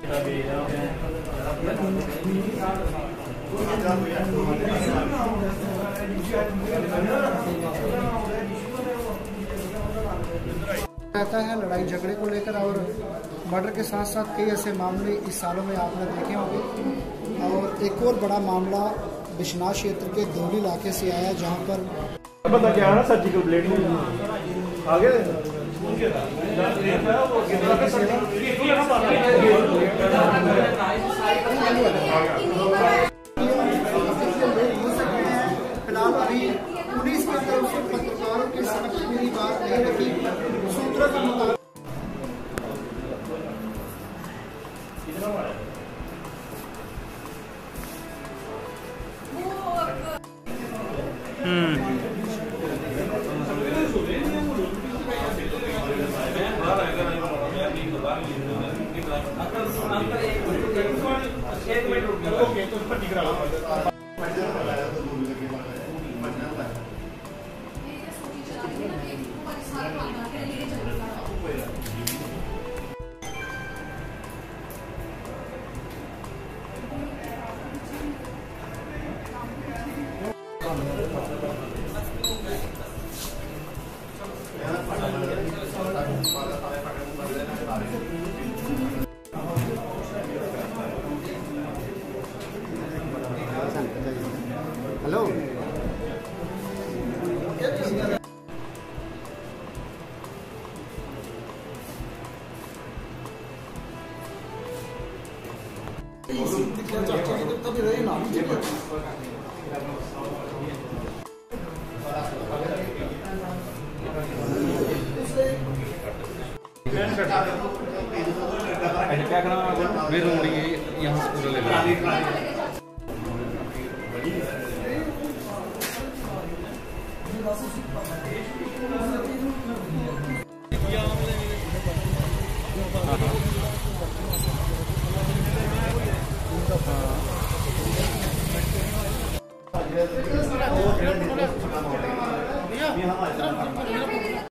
रहता है लड़ाई झगड़े को लेकर, और मर्डर के साथ साथ कई ऐसे मामले इस सालों में आपने देखे होंगे। और एक और बड़ा मामला बिश्नाह क्षेत्र के दोहरी इलाके से आया, जहां पर बंदा क्या ना सर्जिकल ब्लेड आगे फिलहाल अभी पुलिस की तरफ से पत्रकारों के साथ मेरी बात नहीं रखी। सूत्रों के मुताबिक हेलो क्या करना मैं रूम यहाँ से पूरा ले भैया